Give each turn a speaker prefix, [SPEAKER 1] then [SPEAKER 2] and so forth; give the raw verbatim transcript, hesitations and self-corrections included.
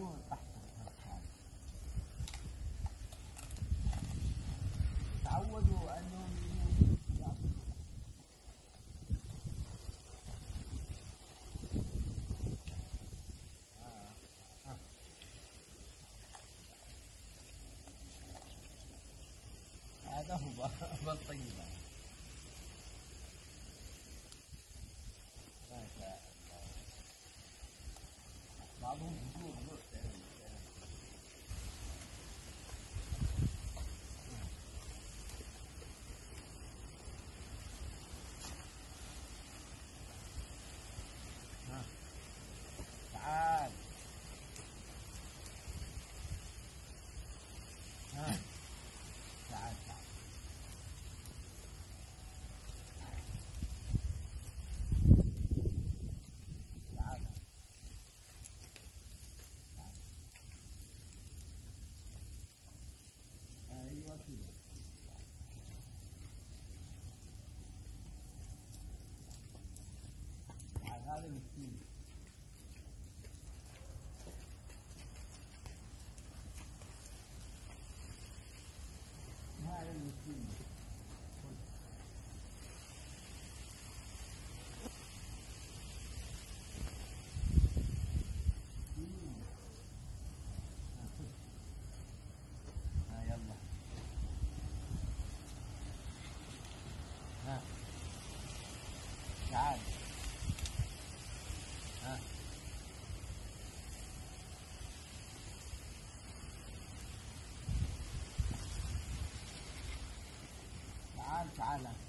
[SPEAKER 1] مو تحت. تعودوا انهم هذا هو بالطيبة. ما شاء الله. بعضهم هدوء هدوء. تعال. ها تعال تعال. تعال. ايوه كده. تعال هذا مسكين. هذا المسكين. ها يلا. ها تعال. ها تعال تعال.